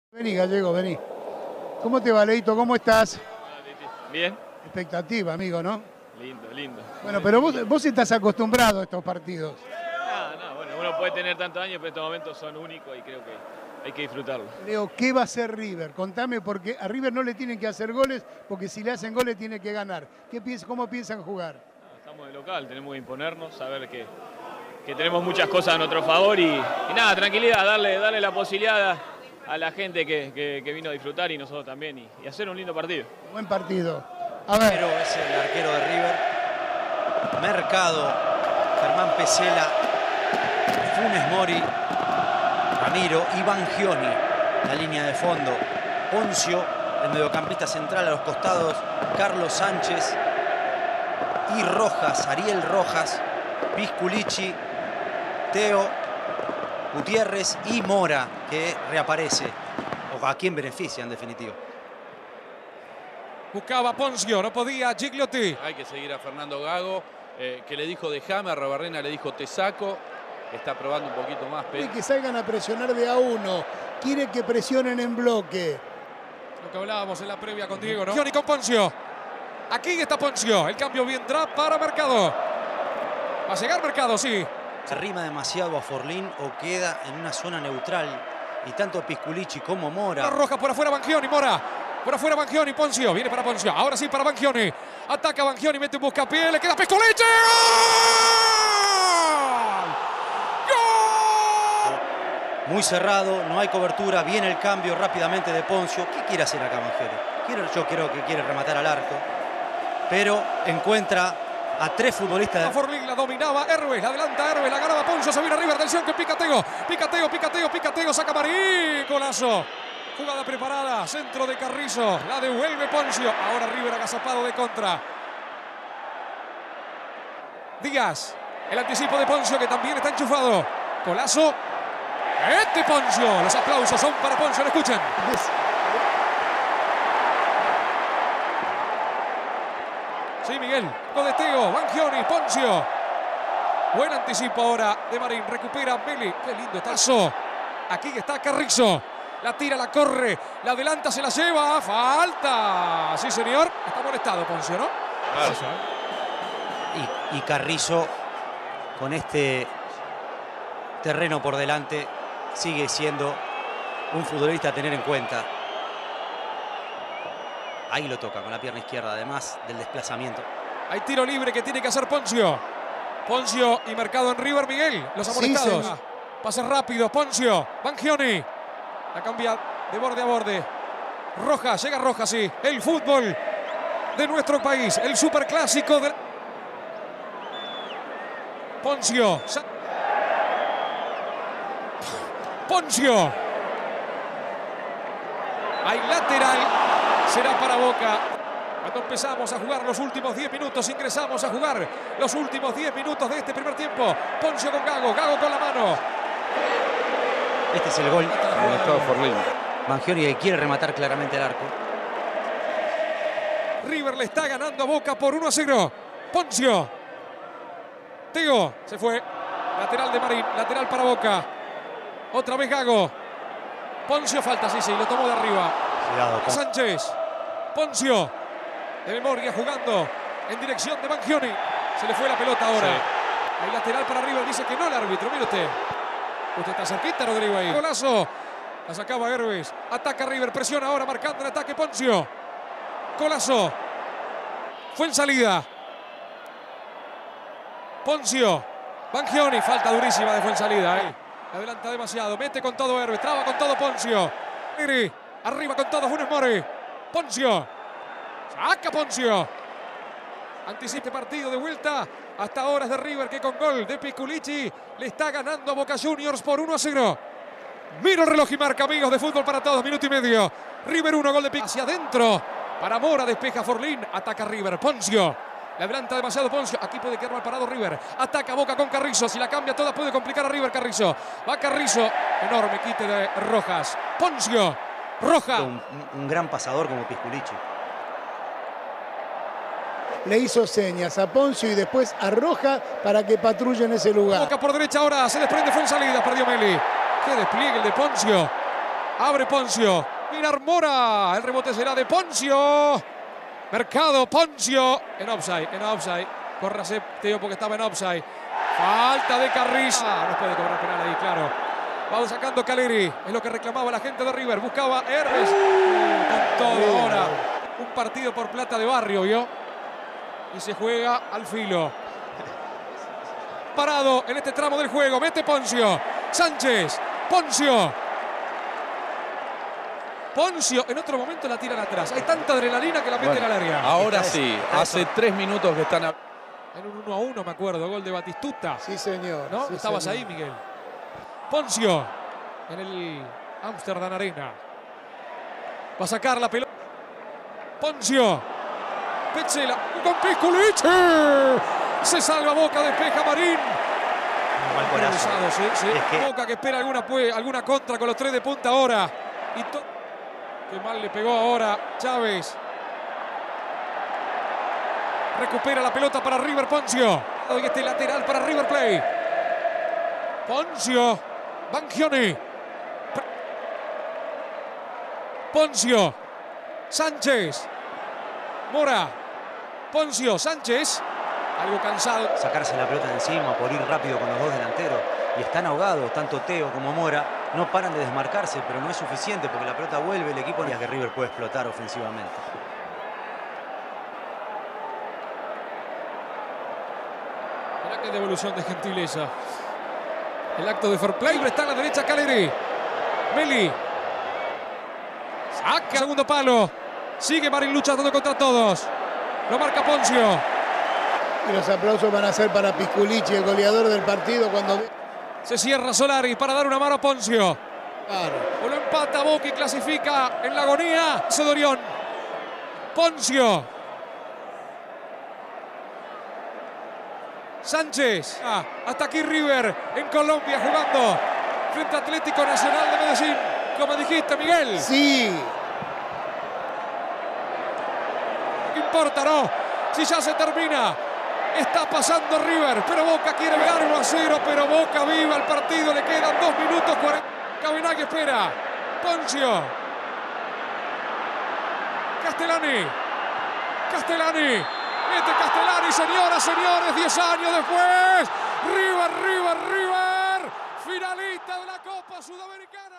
Vení, Gallego, vení. ¿Cómo te va, Leito? ¿Cómo estás? Bien. Expectativa, amigo, ¿no? Lindo, lindo. Bueno, pero vos estás acostumbrado a estos partidos. No, bueno, uno puede tener tantos años, pero estos momentos son únicos y creo que hay que disfrutarlo. Leo, ¿qué va a hacer River? Contame, porque a River no le tienen que hacer goles, porque si le hacen goles tiene que ganar. ¿Cómo piensan jugar? Estamos de local, tenemos que imponernos, saber que tenemos muchas cosas a nuestro favor y nada, tranquilidad, darle la posibilidad a la gente que vino a disfrutar y nosotros también y hacer un lindo partido. Buen partido. A ver. Pero es el arquero de River. Mercado, Germán Pesela, Funes Mori, Ramiro y Bangioni, la línea de fondo. Poncio, el mediocampista central, a los costados Carlos Sánchez y Rojas, Ariel Rojas, Pisculichi, Teo, Gutiérrez y Mora, que reaparece. O a quien beneficia, en definitiva. Buscaba Poncio, no podía Gigliotti. Hay que seguir a Fernando Gago, que le dijo déjame, a Rabarrena le dijo te saco. Está probando un poquito más. Quiere que salgan a presionar de a uno. Quiere que presionen en bloque. Lo que hablábamos en la previa con Diego, ¿no? Y con Poncio. Aquí está Poncio. El cambio vendrá para Mercado. Va a llegar Mercado, sí. Se arrima demasiado a Forlín o queda en una zona neutral. Y tanto Pisculichi como Mora. La roja por afuera, Bangioni, Mora. Por afuera Bangioni, Poncio. Viene para Poncio. Ahora sí para Bangioni. Ataca Bangioni, mete un buscapié. Le queda Pisculichi. Muy cerrado, no hay cobertura. Viene el cambio rápidamente de Poncio. ¿Qué quiere hacer acá Bangioni? Yo creo que quiere rematar al arco. Pero encuentra a tres futbolistas. Forlín la dominaba Herbes, la adelanta Herbes, la ganaba Poncio, se viene River, atención que Picateo, Picateo, saca Marín, golazo. Jugada preparada, centro de Carrizo, la devuelve Poncio. Ahora River agazapado de contra. Díaz, el anticipo de Poncio que también está enchufado. Golazo. Poncio, los aplausos son para Poncio, lo escuchen. Sí, Miguel, Codeteo, Bangioni, Poncio. Buen anticipo ahora de Marín, recupera Meli. Qué lindo tazo. Aquí está Carrizo. La tira, la corre, la adelanta, se la lleva. Falta. Sí, señor. Está molestado Poncio, ¿no? Claro. Y Carrizo, con este terreno por delante, sigue siendo un futbolista a tener en cuenta. Ahí lo toca con la pierna izquierda, además del desplazamiento. Hay tiro libre que tiene que hacer Poncio. Poncio y Mercado en River, Miguel. Los amonestados. Sí, pase rápido, Poncio. Bangioni. La cambia de borde a borde. Rojas, llega Rojas, sí. El fútbol de nuestro país. El superclásico de... Poncio. Poncio. Hay lateral. Será para Boca. Cuando empezamos a jugar los últimos 10 minutos, ingresamos a jugar los últimos 10 minutos de este primer tiempo. Poncio con Gago, Gago con la mano. Este es el gol. Estaba Forlín. Bangioni quiere rematar claramente el arco. River le está ganando a Boca por 1-0. Poncio. Teo se fue. Lateral de Marín, lateral para Boca. Otra vez Gago. Poncio falta, sí, lo tomó de arriba. Cuidado, Sánchez. Poncio. De memoria jugando en dirección de Bangioni. Se le fue la pelota ahora. Sí. Hay lateral para River, dice que no el árbitro. Mire usted. Usted está cerquita, Rodrigo, ahí. Golazo. La sacaba Herbes. Ataca River, presiona ahora marcando el ataque Poncio. Golazo. Fue en salida. Poncio. Bangioni. Falta durísima de Fuensalida. Adelanta demasiado. Mete con todo Herbes. Traba con todo Poncio. Miri. Arriba con todo Funes Mori. Poncio. Saca Poncio. Anticipe partido de vuelta. Hasta ahora es de River que con gol de Pisculichi le está ganando a Boca Juniors por 1-0. Mira el reloj y marca, amigos de Fútbol para Todos. Minuto y medio. River 1, gol de Pisculichi. Hacia adentro. Para Mora, despeja Forlín. Ataca River. Poncio. Le adelanta demasiado Poncio. Aquí puede quedar mal parado River. Ataca Boca con Carrizo. Si la cambia toda puede complicar a River Carrizo. Va Carrizo. Enorme quite de Rojas. Poncio. Roja. Un gran pasador como Pisculichi. Le hizo señas a Poncio y después a Roja para que patrulle en ese lugar. Boca por derecha ahora. Se desprende Fuensalida. Perdió Meli. Qué despliegue el de Poncio. Abre Ponzio. Mirar Mora. El rebote será de Ponzio. Mercado, Ponzio. En offside. Córrase, Teo, porque estaba en offside. Falta de Carrizo. No puede cobrar penal ahí, claro. Va sacando Caleri. Es lo que reclamaba la gente de River. Buscaba Herbes. Con todo ahora. Un partido por plata de barrio, ¿vio? Y se juega al filo. Parado en este tramo del juego. Mete Ponzio. Sánchez. Ponzio. En otro momento la tiran atrás. Hay tanta adrenalina que la meten al área. Ahora sí. Hace 3 minutos que están... En un 1-1, me acuerdo. Gol de Batistuta. Sí, señor. ¿No? Sí, Estabas señor. ahí, Miguel. Ponzio. En el Amsterdam Arena. Va a sacar la pelota. Ponzio. Petzela. Con Pisculici. Se salva Boca, despeja Marín. Mal corazón. Sí. Es que- Boca que espera alguna contra con los 3 de punta ahora. Y qué mal le pegó ahora Chávez. Recupera la pelota para River Ponzio. Hoy este lateral para River Plate. Ponzio. Banchioni. Ponzio. Sánchez. Mora. Ponzio. Sánchez. Algo cansado. Sacarse la pelota de encima por ir rápido con los dos delanteros. Y están ahogados, tanto Teo como Mora. No paran de desmarcarse, pero no es suficiente porque la pelota vuelve el equipo y es que River puede explotar ofensivamente. Mirá qué devolución de gentileza. El acto de fair play. Está a la derecha Caleri. Meli. Saca. Segundo palo. Sigue Marín luchando contra todos. Lo marca Ponzio. Y los aplausos van a ser para Pisculici, el goleador del partido, cuando... Se cierra Solari para dar una mano a Ponzio. Claro. O lo empata Boca y clasifica en la agonía. Cedorión. Ponzio. Sánchez. Hasta aquí River en Colombia jugando frente a Atlético Nacional de Medellín. Como dijiste, Miguel. Sí. ¿Qué importa, no? Si ya se termina. Está pasando River, pero Boca quiere ver 1-0, pero Boca viva el partido. Le quedan 2 minutos 40. Cabenagui espera. Ponzio. Castellani. Mete Castellani, señoras, señores. 10 años después. River. Finalista de la Copa Sudamericana.